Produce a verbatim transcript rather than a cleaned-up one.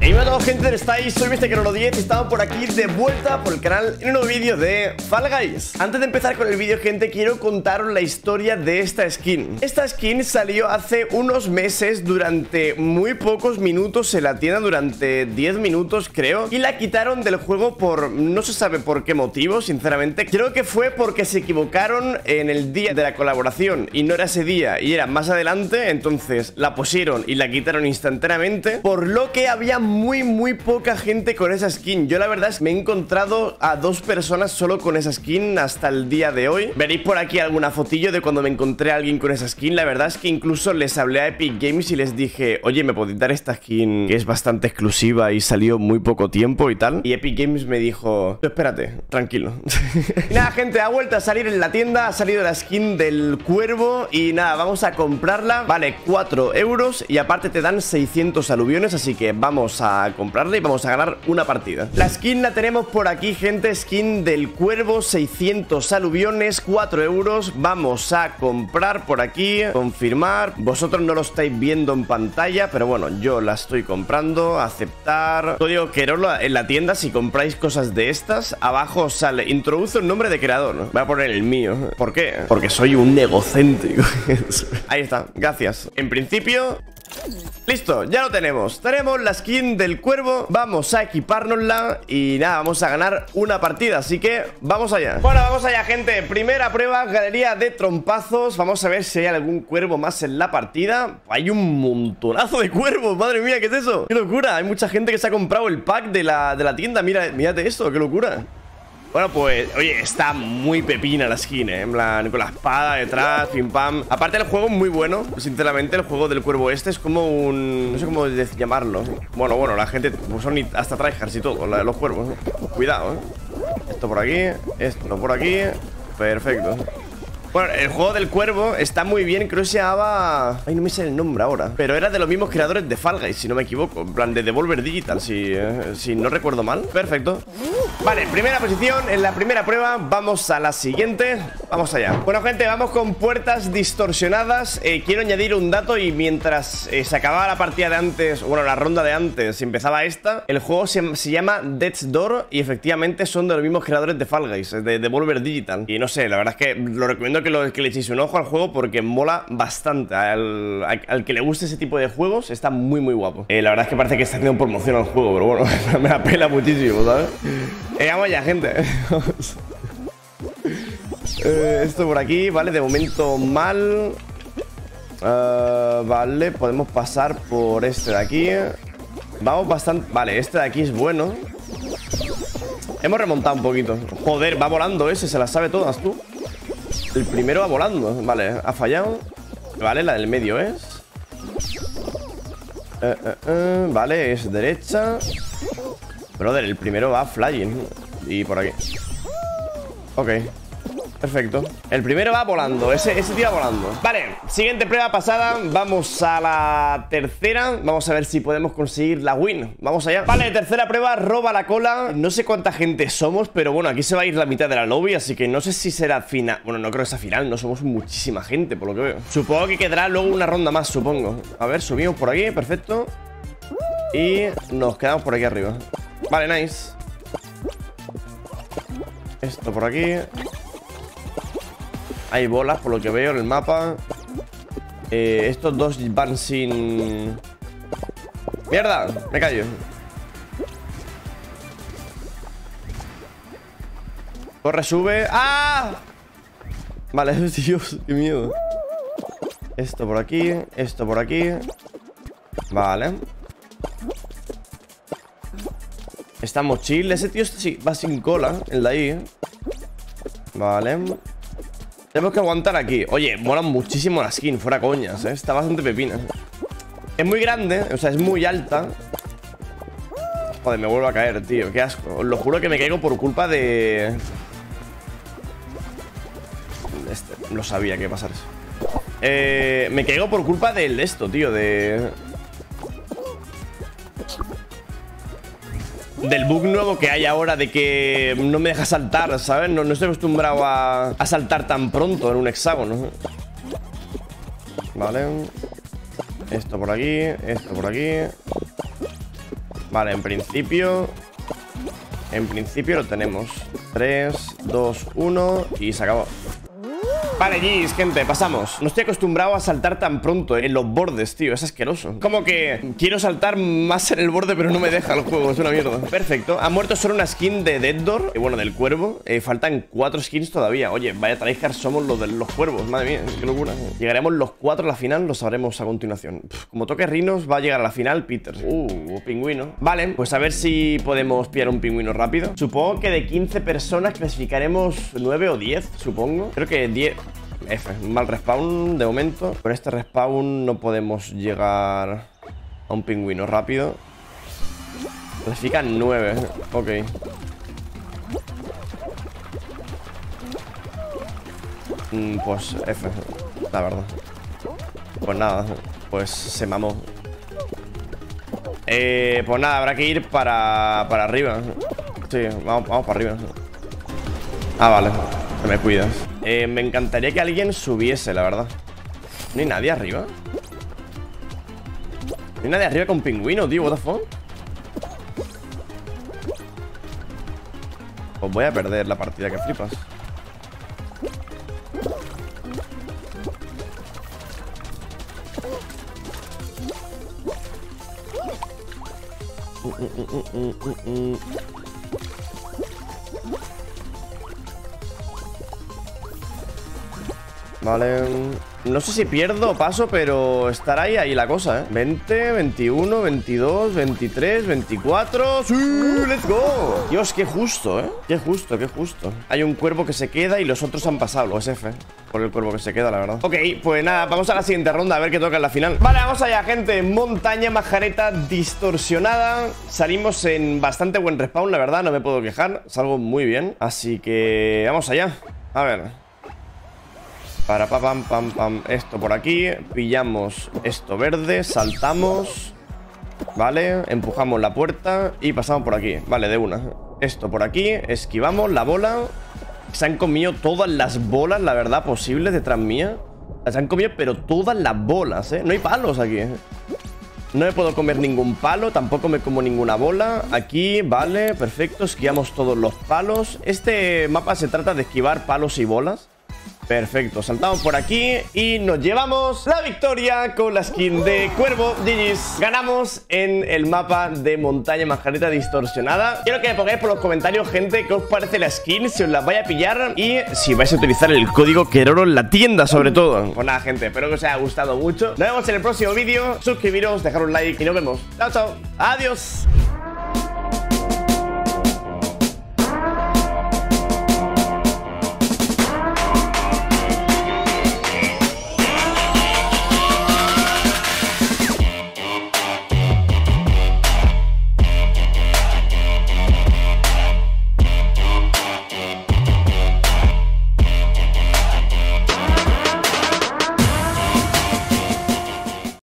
Hey, hola a todos, gente, ¿dónde estáis? Soy Mister Crono diez y estamos por aquí de vuelta por el canal en un nuevo vídeo de Fall Guys. Antes de empezar con el vídeo, gente, quiero contaros la historia de esta skin. Esta skin salió hace unos meses durante muy pocos minutos en la tienda, durante diez minutos creo, y la quitaron del juego por no se sabe por qué motivo, sinceramente. Creo que fue porque se equivocaron en el día de la colaboración y no era ese día y era más adelante, entonces la pusieron y la quitaron instantáneamente, por lo que había muy muy poca gente con esa skin. Yo la verdad es que me he encontrado a dos personas solo con esa skin hasta el día de hoy. Veréis por aquí alguna fotillo de cuando me encontré a alguien con esa skin. La verdad es que incluso les hablé a Epic Games y les dije, oye, ¿me podéis dar esta skin que es bastante exclusiva y salió muy poco tiempo y tal? Y Epic Games me dijo, espérate, tranquilo. Y nada, gente, ha vuelto a salir en la tienda, ha salido la skin del cuervo y nada, vamos a comprarla. Vale, cuatro euros y aparte te dan seiscientos aluviones, así que vamos a comprarla y vamos a ganar una partida. La skin la tenemos por aquí, gente, skin del cuervo, seiscientos aluviones, cuatro euros. Vamos a comprar por aquí, confirmar. Vosotros no lo estáis viendo en pantalla, pero bueno, yo la estoy comprando, aceptar. Código Querolo en la tienda. Si compráis cosas de estas, abajo sale, introduce un nombre de creador. Voy a poner el mío. ¿Por qué? Porque soy un egocéntrico. Ahí está, gracias. En principio, listo, ya lo tenemos. Tenemos la skin del cuervo. Vamos a equipárnosla y nada, vamos a ganar una partida, así que vamos allá. Bueno, vamos allá, gente. Primera prueba, galería de trompazos. Vamos a ver si hay algún cuervo más en la partida. Hay un montonazo de cuervos, madre mía, ¿qué es eso? ¡Qué locura! Hay mucha gente que se ha comprado el pack de la, de la tienda. Mira, mírate eso, qué locura. Bueno, pues, oye, está muy pepina la skin, ¿eh? En plan, con la espada detrás, pim pam. Aparte, el juego es muy bueno, sinceramente. El juego del cuervo este es como un... no sé cómo llamarlo. Bueno, bueno, la gente, pues son hasta tryhards y todo, la, los cuervos, ¿eh? Cuidado, ¿eh? Esto por aquí, esto por aquí. Perfecto. Bueno, el juego del cuervo está muy bien. Creo que se llamaba... ay, no me sale el nombre ahora. Pero era de los mismos creadores de Fall Guys, si no me equivoco. En plan, de Devolver Digital, si, eh, si no recuerdo mal. Perfecto. Vale, primera posición en la primera prueba. Vamos a la siguiente. Vamos allá. Bueno, gente, vamos con puertas distorsionadas. eh, Quiero añadir un dato. Y mientras eh, se acababa la partida de antes, bueno, la ronda de antes, empezaba esta, el juego se, se llama Death's Door. Y efectivamente son de los mismos creadores de Fall Guys, de Devolver Digital. Y no sé, la verdad es que lo recomiendo que, lo, que le echéis un ojo al juego porque mola bastante. Al, al, al que le guste ese tipo de juegos está muy muy guapo. eh, La verdad es que parece que está haciendo promoción al juego, pero bueno, me la pela muchísimo, ¿sabes? Eh, vamos ya, gente. eh, Esto por aquí, vale, de momento mal. uh, Vale, podemos pasar por este de aquí. Vamos bastante... vale, este de aquí es bueno. Hemos remontado un poquito. Joder, va volando ese, se las sabe todas, tú. El primero va volando. Vale, ha fallado. Vale, la del medio es eh, eh, eh, vale, es derecha. Brother, el primero va flying. Y por aquí. Ok, perfecto. El primero va volando, ese, ese tío va volando. Vale, siguiente prueba pasada. Vamos a la tercera. Vamos a ver si podemos conseguir la win. Vamos allá. Vale, tercera prueba, roba la cola. No sé cuánta gente somos, pero bueno, aquí se va a ir la mitad de la lobby, así que no sé si será final. Bueno, no creo que sea final, no somos muchísima gente, por lo que veo. Supongo que quedará luego una ronda más, supongo. A ver, subimos por aquí, perfecto. Y nos quedamos por aquí arriba. Vale, nice. Esto por aquí. Hay bolas por lo que veo en el mapa. eh, Estos dos van sin... ¡mierda! Me callo. Corre, sube. ¡Ah! Vale, Dios, qué miedo. Esto por aquí, esto por aquí. Vale. Estamos chill. Ese tío sí, va sin cola, el de ahí. Vale. Tenemos que aguantar aquí. Oye, mola muchísimo la skin, fuera coñas, ¿eh? Está bastante pepina. Es muy grande, o sea, es muy alta. Joder, me vuelvo a caer, tío, qué asco. Os lo juro que me caigo por culpa de... este, no sabía que iba a pasar eso. eh, Me caigo por culpa del esto, tío, de... del bug nuevo que hay ahora de que no me deja saltar, ¿sabes? No, no estoy acostumbrado a, a saltar tan pronto en un hexágono. Vale. Esto por aquí, esto por aquí. Vale, en principio... En principio lo tenemos. tres, dos, uno y se acabó. Vale, G's, gente, pasamos. No estoy acostumbrado a saltar tan pronto en los bordes, tío, es asqueroso. Como que quiero saltar más en el borde, pero no me deja el juego, es una mierda. Perfecto, ha muerto solo una skin de Dead Door, y bueno, del cuervo. eh, Faltan cuatro skins todavía. Oye, vaya tryhard somos los de los cuervos, madre mía, qué locura. Llegaremos los cuatro a la final, lo sabremos a continuación. Pff, como toque Rhinos, va a llegar a la final Peter. Uh, pingüino. Vale, pues a ver si podemos pillar un pingüino rápido. Supongo que de quince personas clasificaremos nueve o diez, supongo. Creo que diez... F, mal respawn de momento. Con este respawn no podemos llegar a un pingüino rápido. Clasifican nueve, ok. mm, Pues F, la verdad. Pues nada, pues se mamó. eh, Pues nada, habrá que ir para, para arriba. Sí, vamos, vamos para arriba. Ah, vale, te me cuidas. Eh, me encantaría que alguien subiese, la verdad. ¿No hay nadie arriba? ¿No hay nadie arriba con pingüino, tío? ¿What the fuck? Pues voy a perder la partida, que flipas. Mm, mm, mm, mm, mm, mm. Vale, no sé si pierdo o paso, pero estará ahí, ahí la cosa, ¿eh? veinte, veintiuno, veintidós, veintitrés, veinticuatro. ¡Sí! ¡Let's go! Dios, qué justo, ¿eh? Qué justo, qué justo. Hay un cuervo que se queda y los otros han pasado, los F. Por el cuervo que se queda, la verdad. Ok, pues nada, vamos a la siguiente ronda, a ver qué toca en la final. Vale, vamos allá, gente. Montaña Majareta distorsionada. Salimos en bastante buen respawn, la verdad, no me puedo quejar. Salgo muy bien, así que vamos allá. A ver. Para pa, pam, pam, pam. Esto por aquí. Pillamos esto verde. Saltamos. Vale. Empujamos la puerta. Y pasamos por aquí. Vale, de una. Esto por aquí. Esquivamos la bola. Se han comido todas las bolas, la verdad, posibles detrás mía. Se han comido, pero todas las bolas, ¿eh? No hay palos aquí, ¿eh? No me puedo comer ningún palo. Tampoco me como ninguna bola. Aquí, vale, perfecto. Esquivamos todos los palos. Este mapa se trata de esquivar palos y bolas. Perfecto, saltamos por aquí y nos llevamos la victoria con la skin de cuervo. G G's. Ganamos en el mapa de Montaña Majareta distorsionada. Quiero que me pongáis por los comentarios, gente, qué os parece la skin, si os la vais a pillar y si vais a utilizar el código Keroro en la tienda, sobre todo. Pues nada, gente, espero que os haya gustado mucho. Nos vemos en el próximo vídeo. Suscribiros, dejar un like y nos vemos. Chao, chao. Adiós.